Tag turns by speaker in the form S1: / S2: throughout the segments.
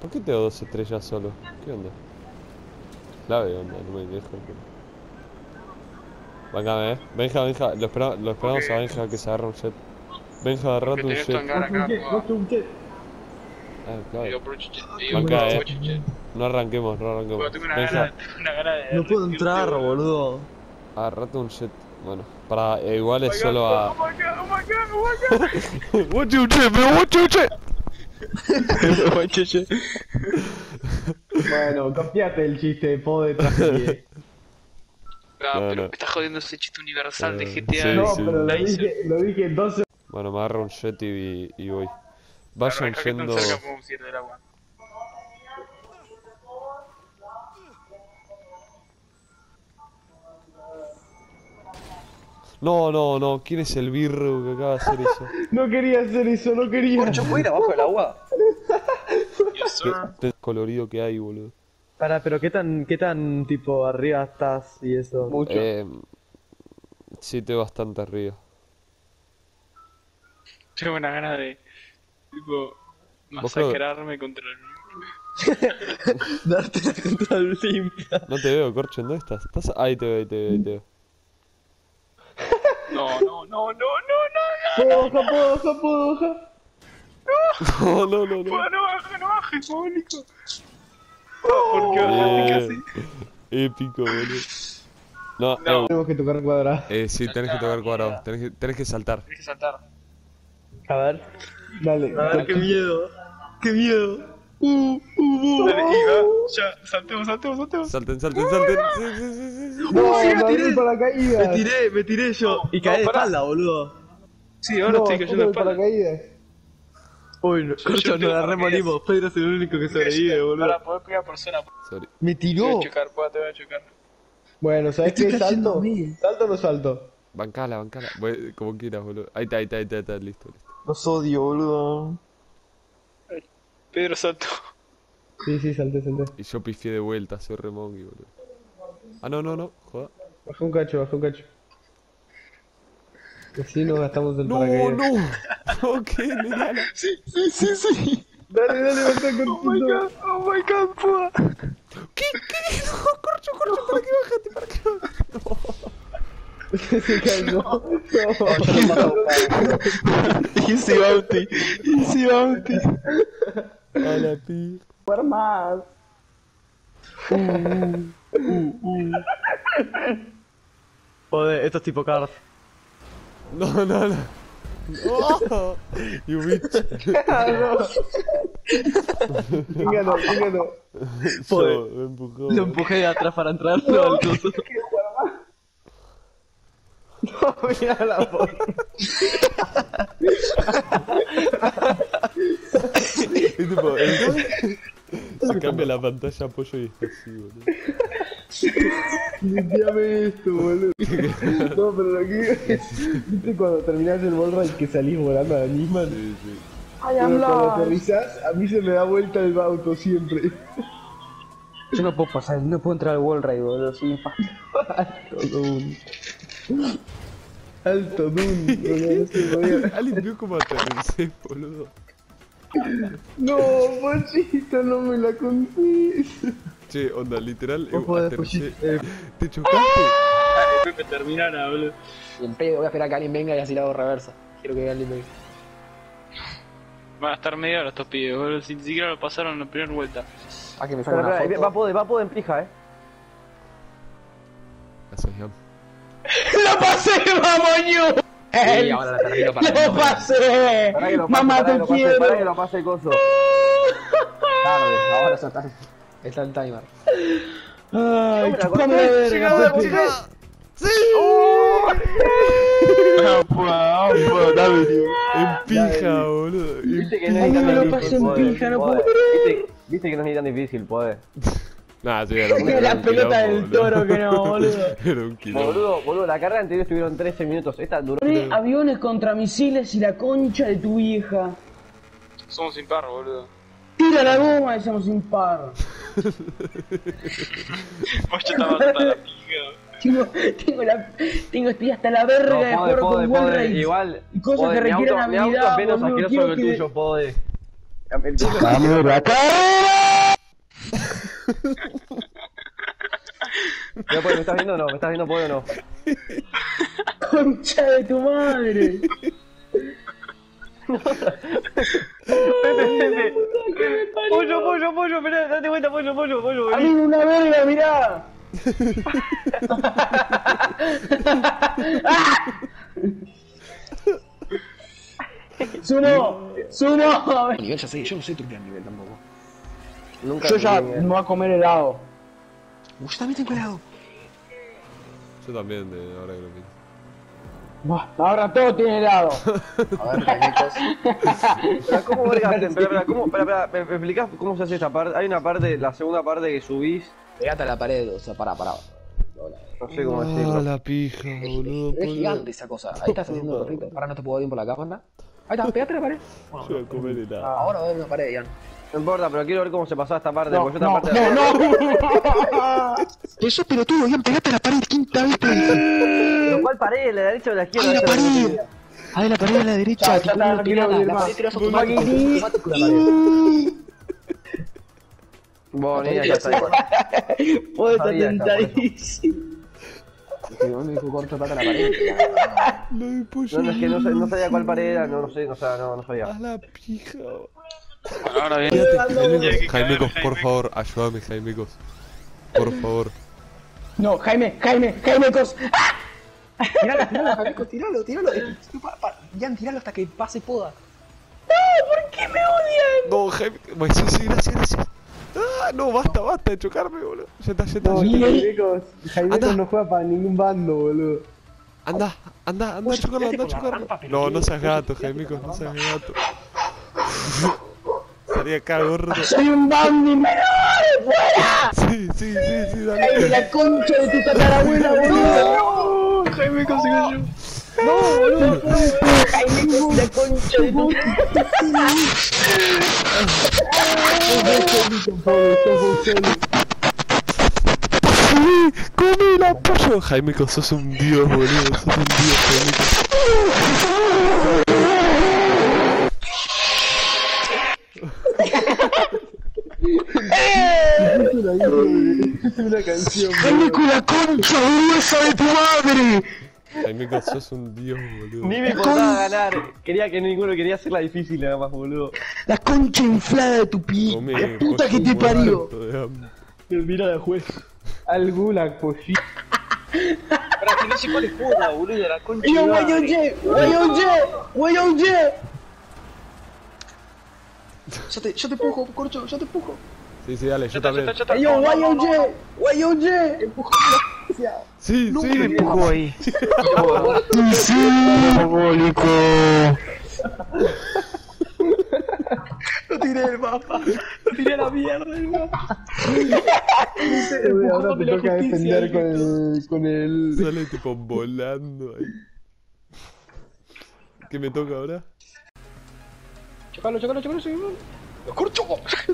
S1: ¿Por qué tengo 2 estrellas solo? ¿Qué onda? Clave onda, no me dejo. Vángame, Benja, lo esperamos a Benja que se agarra un jet. Benja, agarrate un jet. Ah, claro. Banca, no arranquemos. Benja,
S2: No puedo entrar, boludo.
S1: agarrate un jet. Bueno, para igual es solo a... Watch you jet, bro, watch you jet.
S3: Bueno, copiate el chiste, po de tragedia.
S4: No, pero me estás jodiendo ese chiste universal de GTA.
S1: Sí,
S3: No,
S1: sí.
S3: pero lo dije entonces.
S1: Bueno, me agarro un jet y voy. Vayan yendo... No, ¿quién es el birro que acaba de hacer eso?
S3: No quería hacer eso, no quería.
S2: ¿Corcho puede ir abajo del agua?
S1: Qué colorido que hay, boludo.
S3: Para, pero qué tan tipo arriba estás y eso.
S2: Mucho.
S1: Sí, estoy bastante arriba.
S4: Tengo una gana de, tipo, masacrarme contra el...
S2: Darte la contra el limpia.
S1: No te veo, Corcho, ¿dónde estás? Ahí te veo.
S4: No.
S3: Puedo bajar.
S1: No.
S4: No bajes, público. ¿Por qué bajaste casi?
S1: Épico, boludo. No,
S3: Tenemos que tocar cuadrado.
S1: sí, tenés que tocar cuadrado. Tenés que saltar.
S4: Tienes que saltar.
S3: A ver. Dale.
S2: A ver, qué miedo. Qué miedo.
S4: Dale, y va. Ya, saltemos.
S1: Salten. Sí.
S3: No,
S2: Sí,
S3: me abrí el paracaídas.
S2: Me tiré yo. Y caí de espalda, boludo.
S4: Sí, ahora estoy cayendo de
S3: el
S4: espalda.
S3: paracaídas.
S2: Uy, no, Corcho, nos la remorimos. Pedro es el único que sobrevive, boludo.
S4: Para poder pegar persona.
S1: Sorry.
S2: Me
S4: Te
S2: tiró.
S4: voy a chocar, te voy a chocar.
S3: Bueno, ¿sabes
S2: Estoy
S3: qué?
S2: cayendo
S3: ¿Salto?
S2: a mí.
S3: ¿Salto o no salto?
S1: Bancala. Como quieras, boludo. Ahí está, listo.
S2: Los odio, boludo.
S4: Pedro saltó.
S3: Sí, salté.
S1: Y yo pifié de vuelta, soy remongi, boludo. Ah, no, joda.
S3: Bajé un cacho. Que si nos gastamos el paracaídas.
S1: No, ¿qué? Mirala.
S2: Sí.
S3: Dale, vete con
S2: Oh my god, pua.
S1: ¿Qué? No, Corcho, ¿para qué bajaste?
S3: Se cayó.
S2: Easy bounty.
S1: A la pi.
S3: Para más.
S2: Joder, esto es tipo Cars.
S1: No. Oh, you bitch.
S3: Tíngalo.
S1: Yo, me empujó.
S2: Lo empujé de atrás para entrar al coso.
S3: No, mira la foto.
S1: Y tipo, se cambia la pantalla apoyo y está así, boludo.
S3: Limpiame esto, boludo. No, pero lo que viste cuando terminás el ball ride que salís volando a la misma.
S1: Sí.
S3: Pero cuando aterrizás, a mí se me da vuelta el auto siempre.
S5: Yo no puedo pasar, no puedo entrar al wall ride, boludo, soy un
S3: Alto Dune, boludo, no se podía.
S1: Alguien vio cómo aterricé, boludo.
S3: No, Pochito, no me la contés.
S1: Che, onda, literal,
S2: Vos podés,
S1: aterricé.
S2: Pochito.
S1: ¿Te chocaste?
S4: Pepe terminara, boludo.
S5: Y en pedo, voy a esperar a que alguien venga y así la hago reversa. Quiero que alguien venga.
S4: Van a estar media hora estos pibes, boludo. Si ni siquiera lo pasaron en la primera vuelta.
S5: Ah, que me saca una foto. Va a poder en pija,
S1: Gracias, Jan.
S3: ¡Lo pasé, mamoño!
S5: Y ahora la termino para
S3: ¡Lo pasé! ¡Mamá, te quiero!
S5: Para que lo pase el coso. Tarde, ahora ya está el timer.
S3: ¡Ay, chupame la verga!
S1: ¡Sí!
S2: Dale.
S1: En pija, boludo.
S5: Viste que no
S3: Ay,
S5: es
S3: no
S5: tan
S3: me lo
S5: difícil,
S3: paso en
S5: poder.
S3: pija, no puedo
S5: Poder. Viste que no es ni tan difícil, poder.
S1: Nah, sí, era un
S3: La pelota del toro que no, boludo.
S1: Era un quilombo.
S5: Boludo, la carrera anterior estuvieron 13 minutos. Esta duró.
S6: Aviones contra misiles y la concha de tu vieja.
S4: Somos sin parro, boludo.
S6: Tira la goma y somos sin par.
S4: Pocho estaba hasta la pija.
S6: Estoy hasta la verga de jugar con Wall Race.
S5: Igual.
S6: Y cosas que requieran
S5: mi auto
S6: habilidad,
S5: es menos
S6: boludo,
S5: asqueroso
S6: quiero
S5: que el tuyo, poder. ¡Sacame la cara!
S2: ¿Me estás viendo o no? ¿Me estás viendo pollo o no?
S6: Concha de tu madre.
S2: Pepe. Pollo, esperá, date vuelta, pollo.
S6: A mí una verga, mirá. Sumo.
S5: Nivel ya sé, yo no sé truquear nivel tampoco.
S2: Nunca
S6: Yo ya
S2: me
S6: me voy a comer helado.
S5: Yo también tengo helado.
S1: Yo también, ahora que lo pienso.
S6: Buah, ahora todo tiene helado.
S5: A ver, Jaimitos.
S2: Pero ¿cómo vergaste? Espera, ¿me explicás cómo se hace esta parte? Hay una parte, la segunda parte que subís.
S5: Pegate a la pared, o sea, pará.
S2: No sé cómo decirlo.
S1: la pija, boludo.
S5: Es gigante esa cosa. Ahí estás haciendo perfecto. Ahora no te puedo ver bien por la cámara. Ahí está, pegate a la pared. Bueno,
S1: Yo voy a comer helado.
S5: ahora va a ver una pared, Ian.
S2: No importa, pero quiero ver cómo se pasó esta parte.
S6: No,
S2: porque yo esta parte
S5: Eso pelotudo, Ian, pegate a la pared, quinta vez te dije.
S2: ¿Pero cuál pared? ¿La derecha o la izquierda?
S5: ¡Ay, la pared! ¡Ay, la pared a la derecha!
S6: Ya está, no quiero ver
S5: La
S6: más.
S5: pared tiras automático la pared.
S2: Bueno, ya está igual.
S6: Vos estás
S2: Sabía,
S6: tentadísimo.
S5: No me dijo corto, pegate a la pared.
S1: Lo de pollo.
S2: No, es que no sabía cuál pared era, no sabía.
S1: A la pija.
S4: Ahora bien.
S1: Jaimecos, por favor, ayúdame, Jaimecos. Por favor.
S6: No, Jaime, cos.
S5: Tiralo, Jaimico, tiralo. Ian, tiralo hasta que pase poda.
S1: No, Jaime. Bueno, sí, gracias. Ah, no, basta de chocarme, boludo. Ya está.
S3: Jaimecos no juega para ningún bando, boludo.
S1: Anda, a chocarlo. No seas gato, Jaimecos, no seas gato. Estaría acá, gordo.
S6: Soy un bandi menor, fuera.
S1: Sí, dale.
S6: Jaime, la concha de tu tatarabuela, boludo.
S4: Jaime consiguió yo.
S6: No, boludo. Jaime, la concha de tu
S1: ¡Come la pollo! Jaimecos, sos un dios, boludo. Sos un dios, Jaimecos.
S3: Es una canción.
S5: ¡Jaimico, la concha gruesa de tu madre!
S1: Jaimecos, sos un dios, boludo.
S2: Ni me importaba ganar. Quería hacerla difícil nada más, boludo.
S5: La concha inflada de tu pie.
S1: Come,
S5: La puta
S1: pollo,
S5: que te parió.
S1: muerto de hambre.
S3: Mira la juez. Al gulag, pollito.
S4: Pero que no sé cuál es puta, boludo. La concha.
S6: Yo, oye.
S5: Yo te empujo, corcho, yo te empujo.
S1: Sí, dale, yo también.
S6: Yo, oye.
S1: Sí.
S2: Me empujó ahí.
S5: ¡Sí, diabólico!
S2: Lo tiré del mapa. Lo tiré a la mierda del mapa.
S3: Ahora te toca defender con el...
S1: Sale tipo volando ahí. ¿Qué me toca ahora?
S5: Chocalo, sí. ¡Corcho!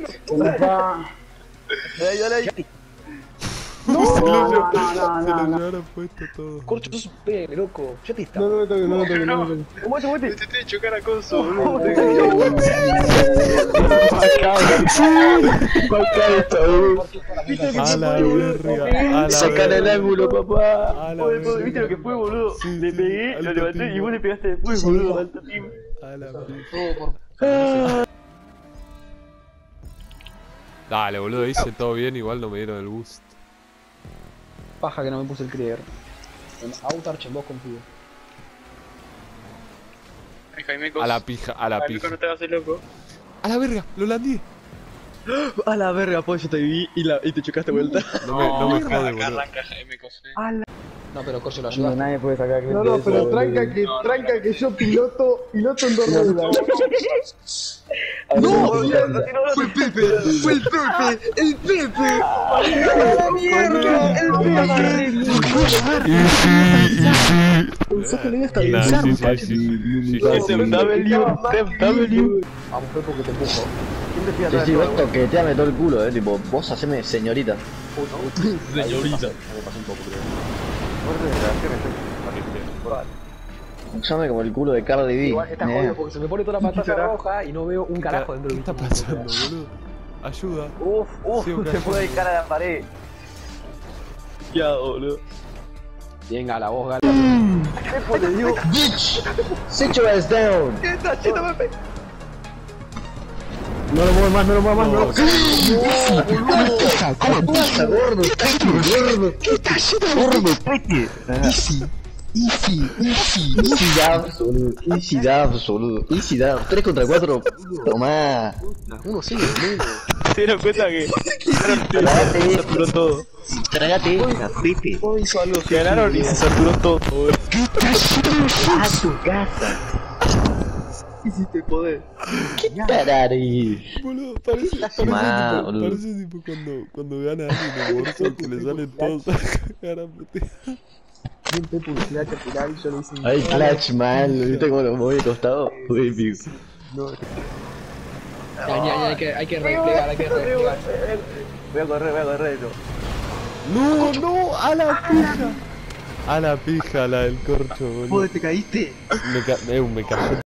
S2: Dale ahí.
S1: Se lo llevaron puesto todo.
S5: Corcho, sos un pene, loco. Ya te está.
S3: No me toques.
S2: Muévete.
S4: Te estoy de chocar a coso, boludo.
S1: A la verga.
S6: Sacar el ángulo, papá.
S1: A la verga.
S2: ¿Viste lo que fue, boludo?
S1: Sí,
S2: Le
S1: sí,
S2: pegué,
S1: alto
S2: lo levanté
S1: timo.
S2: y vos le pegaste después, boludo. Alto team.
S1: A la pija.
S5: Todo por...
S1: Dale, boludo, hice todo bien, igual no me dieron el boost.
S5: Paja que no me puse el Krieger. En Autarch en vos confío.
S4: Ay, Jaime
S1: A la pija.
S4: Jaime, no te hagas el loco.
S1: A la verga, lo landí.
S2: A la verga, pues yo te vi y te chocaste vuelta.
S1: No me jode,
S4: Acá
S1: boludo.
S4: arranca Jaime Cos,
S5: No, pero Corcho lo ayuda.
S3: Nadie puede sacar crédito. No, pero tranca que yo piloto en dos ruedas.
S2: ¡No!
S5: ¡Fue el Pepe! ¡El Pepe!
S6: ¡La mierda! ¡El
S5: Pensó que le iba a
S1: Nah,
S5: estabilizar,
S1: sí.
S5: Vamos, Pepe, que te empujo.
S2: ¿Quién te pide atrás?
S7: Sí, vos toqueteame todo el culo, tipo, vos haceme señorita.
S5: Señorita.
S7: Me pasó un poco, creo. Usame como el culo de Cardi B.
S5: Igual está jodido porque se me pone toda la pantalla roja y no veo un carajo dentro
S1: ¿Qué
S5: del
S1: está
S5: bicho.
S1: pasando, boludo? Ayuda.
S2: Se
S1: Sigo
S2: puede dedicar a la pared.
S4: Ya, boludo.
S5: Venga, la voz, gata.
S2: Le dio.
S7: Sit your ass down.
S2: ¿Qué está haciendo, Pepe?
S3: No lo muevo más, no lo muevo más, no lo
S7: ¿Cómo pasa, gordo? Gordo.
S3: ¿Qué está haciendo, gordo? Peque.
S7: Easy dabs, boludo. Easy dabs, boludo. Easy dabs. 3 contra 4. Tomá.
S5: Uno sigue, boludo.
S4: Se dieron cuenta que
S7: Tragate
S4: se
S7: esta.
S4: saturó todo.
S7: Tragate esta, Pepe.
S4: Ganaron y se saturó todo, boludo.
S7: A tu casa.
S2: Hiciste poder.
S7: ¿Qué tarare?
S1: Boludo, parece
S7: boludo.
S1: tipo cuando gana alguien en Warzone que le salen todos a cagar a putear.
S3: Siempre publicidad capital y yo le hice.
S7: Ay, clutch, man. ¿Viste cómo lo moví de costado? Muy épico.
S5: Hay que replegar, hay que replegar.
S2: Voy a correr yo.
S1: No, a la pija. A la pija, la del corcho, boludo.
S2: ¿Te caíste?
S1: Me cayó